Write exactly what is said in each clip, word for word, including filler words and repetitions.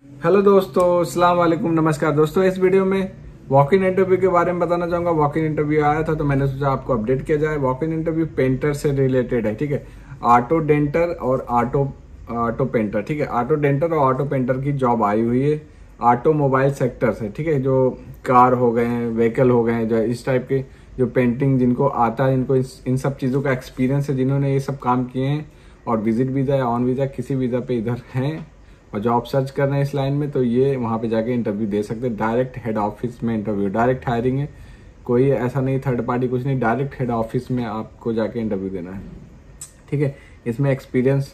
Hello दोस्तों, अस्सलाम वालेकुम, नमस्कार दोस्तों। इस वीडियो में वॉक इन इंटरव्यू के बारे में बताना चाहूंगा। वॉक इन इंटरव्यू आया था तो मैंने सोचा आपको अपडेट किया जाए। वॉक इन इंटरव्यू पेंटर से रिलेटेड है, ठीक है। ऑटो डेंटर और ऑटो ऑटो पेंटर, ठीक है। ऑटो डेंटर और ऑटो पेंटर की जॉब आई हुई है ऑटोमोबाइल सेक्टर से, ठीक है। जो कार हो गए, व्हीकल हो गए, जो इस टाइप के जो पेंटिंग जिनको आता है, जिनको इन सब चीज़ों का एक्सपीरियंस है, जिन्होंने ये सब काम किए हैं और विजिट वीज़ा या ऑन वीज़ा किसी वीज़ा पे इधर हैं और जॉब सर्च कर रहे हैं इस लाइन में, तो ये वहाँ पे जाके इंटरव्यू दे सकते हैं। डायरेक्ट हेड ऑफिस में इंटरव्यू, डायरेक्ट हायरिंग है, कोई ऐसा नहीं थर्ड पार्टी कुछ नहीं, डायरेक्ट हेड ऑफिस में आपको जाके इंटरव्यू देना है, ठीक है। इसमें एक्सपीरियंस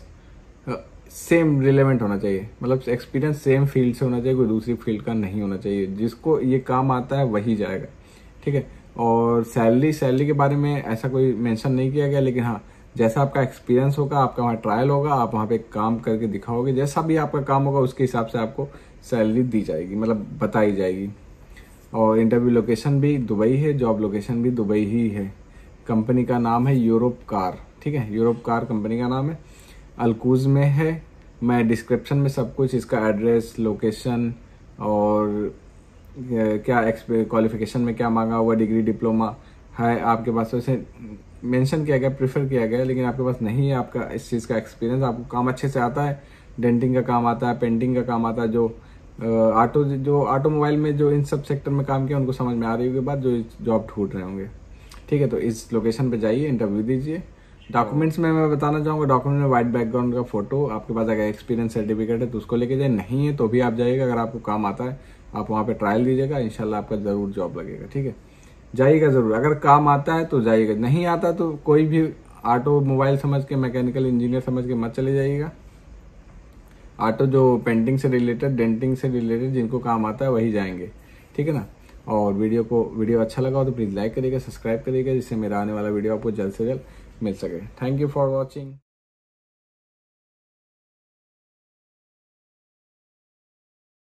सेम रिलेवेंट होना चाहिए, मतलब एक्सपीरियंस सेम फील्ड से होना चाहिए, कोई दूसरी फील्ड का नहीं होना चाहिए। जिसको ये काम आता है वही जाएगा, ठीक है। और सैलरी सैलरी के बारे में ऐसा कोई मेंशन नहीं किया गया, लेकिन हाँ, जैसा आपका एक्सपीरियंस होगा, आपका वहाँ ट्रायल होगा, आप वहाँ पे काम करके दिखाओगे, जैसा भी आपका काम होगा उसके हिसाब से आपको सैलरी दी जाएगी, मतलब बताई जाएगी। और इंटरव्यू लोकेशन भी दुबई है, जॉब लोकेशन भी दुबई ही है। कंपनी का नाम है यूरोप कार, ठीक है। यूरोप कार कंपनी का नाम है, अलकूज में है। मैं डिस्क्रिप्शन में सब कुछ, इसका एड्रेस, लोकेशन और क्या क्वालिफिकेशन में क्या मांगा हुआ, डिग्री डिप्लोमा है आपके पास, वैसे मेंशन किया गया, प्रेफर किया गया, लेकिन आपके पास नहीं है आपका इस चीज़ का एक्सपीरियंस, आपको काम अच्छे से आता है, डेंटिंग का काम आता है, पेंटिंग का काम आता है, जो ऑटो जो ऑटोमोबाइल में जो इन सब सेक्टर में काम किया उनको समझ में आ रही होगी बात, जो जॉब ढूंढ रहे होंगे, ठीक है। तो इस लोकेशन पे जाइए, इंटरव्यू दीजिए। डॉक्यूमेंट्स में मैं बताना चाहूँगा, डॉक्यूमेंट में व्हाइट बैकग्राउंड का फोटो, आपके पास अगर एक्सपीरियंस सर्टिफिकेट है तो उसको लेके जाए, नहीं है तो भी आप जाइएगा। अगर आपको काम आता है आप वहाँ पे ट्रायल दीजिएगा, इंशाल्लाह आपका जरूर जॉब लगेगा, ठीक है। जाइएगा जरूर, अगर काम आता है तो जाइएगा, नहीं आता तो कोई भी ऑटो मोबाइल समझ के, मैकेनिकल इंजीनियर समझ के मत चले जाइएगा। ऑटो जो पेंटिंग से रिलेटेड, डेंटिंग से रिलेटेड जिनको काम आता है वही जाएंगे, ठीक है ना। और वीडियो को वीडियो अच्छा लगा हो तो प्लीज़ लाइक करिएगा, सब्सक्राइब करिएगा, जिससे मेरा आने वाला वीडियो आपको जल्द से जल्द मिल सके। Thank you for watching.